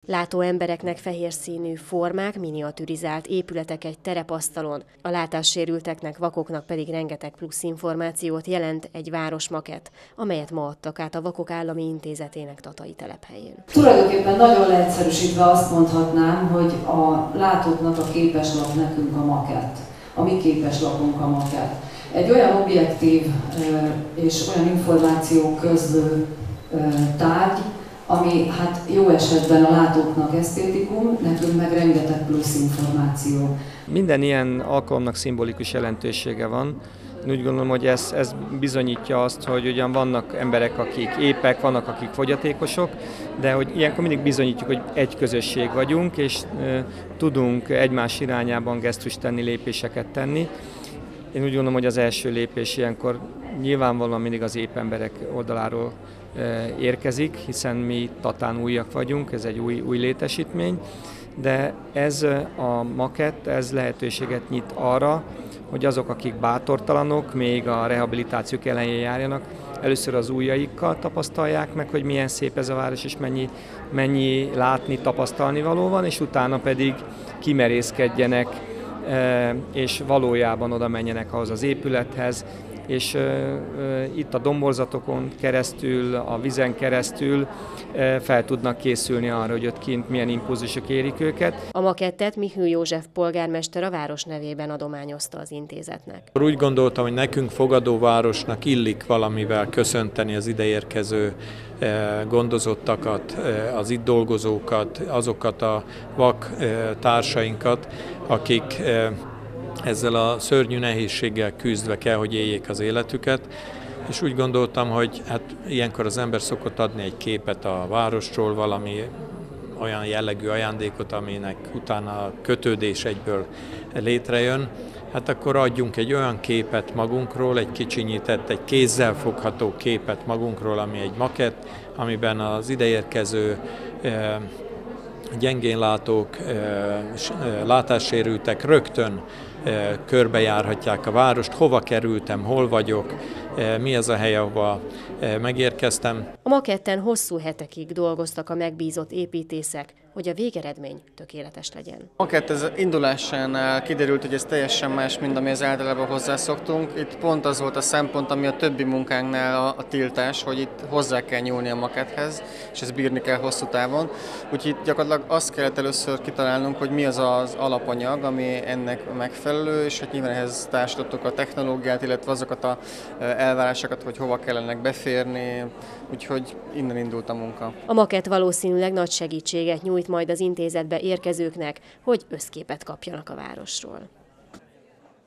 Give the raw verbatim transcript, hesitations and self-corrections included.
Látó embereknek fehér színű formák, miniaturizált épületek egy terepasztalon, a látássérülteknek, vakoknak pedig rengeteg plusz információt jelent egy városmakett, amelyet ma adtak át a Vakok Állami Intézetének Tatai telephelyén. Tulajdonképpen nagyon leegyszerűsítve azt mondhatnám, hogy a látóknak a képeslap nekünk a makett, a mi képeslapunk a makett. Egy olyan objektív és olyan információk közlő tárgy, ami hát jó esetben a látóknak esztétikum, nekünk meg rengeteg plusz információ. Minden ilyen alkalomnak szimbolikus jelentősége van. Én úgy gondolom, hogy ez, ez bizonyítja azt, hogy ugyan vannak emberek, akik épek, vannak, akik fogyatékosok, de hogy ilyenkor mindig bizonyítjuk, hogy egy közösség vagyunk, és e, tudunk egymás irányában gesztust tenni, lépéseket tenni. Én úgy gondolom, hogy az első lépés ilyenkor nyilvánvalóan mindig az ép emberek oldaláról érkezik, hiszen mi Tatán újak vagyunk, ez egy új, új létesítmény, de ez a makett, ez lehetőséget nyit arra, hogy azok, akik bátortalanok, még a rehabilitációk elején járjanak, először az ujjaikkal tapasztalják meg, hogy milyen szép ez a város, és mennyi, mennyi látni, tapasztalni való van, és utána pedig kimerészkedjenek, és valójában oda menjenek ahhoz az épülethez, és uh, uh, itt a domborzatokon keresztül, a vizen keresztül uh, fel tudnak készülni arra, hogy ott kint milyen impulzusok érik őket. A makettet Michül József polgármester a város nevében adományozta az intézetnek. Úgy gondoltam, hogy nekünk fogadóvárosnak illik valamivel köszönteni az ideérkező gondozottakat, az itt dolgozókat, azokat a vak társainkat, akik ezzel a szörnyű nehézséggel küzdve kell, hogy éljék az életüket, és úgy gondoltam, hogy hát ilyenkor az ember szokott adni egy képet a városról, valami olyan jellegű ajándékot, aminek utána a kötődés egyből létrejön, hát akkor adjunk egy olyan képet magunkról, egy kicsinyített, egy kézzel fogható képet magunkról, ami egy makett, amiben az ideérkező gyengénlátók, látássérültek rögtön körbejárhatják a várost, hova kerültem, hol vagyok, mi az a hely, ahova megérkeztem. A maketten hosszú hetekig dolgoztak a megbízott építészek, hogy a végeredmény tökéletes legyen. A makett ez indulásánál kiderült, hogy ez teljesen más, mint amihez általában hozzászoktunk. Itt pont az volt a szempont, ami a többi munkánknál a, a tiltás, hogy itt hozzá kell nyúlni a maketthez, és ezt bírni kell hosszú távon. Úgyhogy gyakorlatilag azt kellett először kitalálnunk, hogy mi az az alapanyag, ami ennek megfelelő, és hát nyilván ehhez társítottuk a technológiát, illetve azokat a elvárásokat, hogy hova kellene beférni, úgyhogy innen indult a munka. A makett valószínűleg nagy segítséget nyújt majd az intézetbe érkezőknek, hogy összképet kapjanak a városról.